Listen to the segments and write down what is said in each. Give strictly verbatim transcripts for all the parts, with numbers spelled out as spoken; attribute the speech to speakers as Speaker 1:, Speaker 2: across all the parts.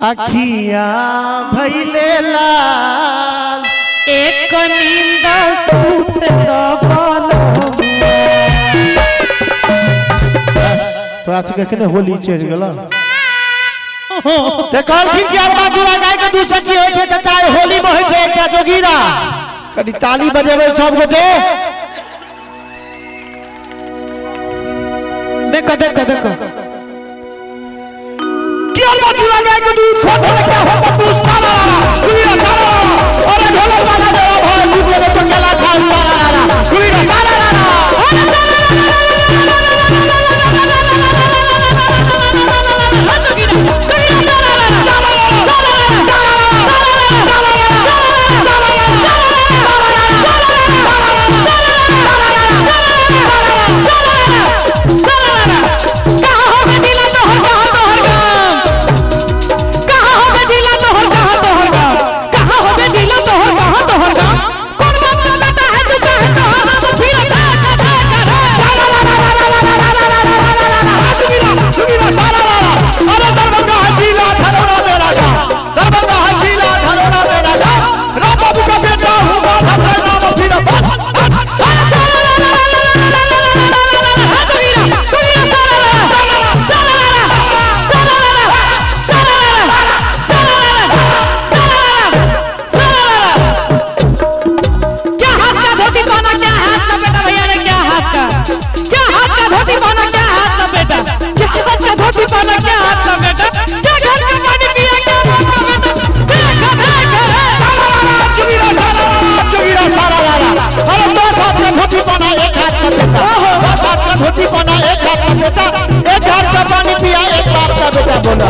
Speaker 1: अखिया भइले लाल
Speaker 2: एक नींद सूत
Speaker 1: तोरा से कखने होली चढ़ गेल ते कहलखिन कि अरबा चूड़ा गाय के दूसर की होय छै चाचा होली में होय छै एकटा जोगीरा कनी ताली बजेबै सब गोटे
Speaker 2: देखो देखो देखो
Speaker 1: कि अरबा चूड़ा गाय के दूध खोटे क्या हो तू साला कुइरा साला अरे ढोलक वाला मेरा भाई दूध ले तो चला खा साला कुइरा साला धोती पहना एक हाथ का बेटा एक हाथ का पानी पिया एक बाप का बेटा बोला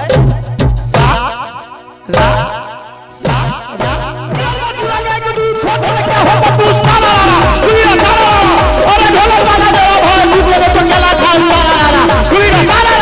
Speaker 1: सा रा सा रा चूड़ा गाय के दूध खोटे क्या हो तू साला कुइरा साला अरे ढोलक वाला मेरा भाई दूध ले तो चला खा साला कुइरा साला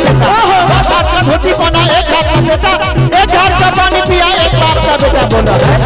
Speaker 1: धोती पहना एक हाथ का बेटा एक हाथ का पानी पिया एक बाप का बेटा बोला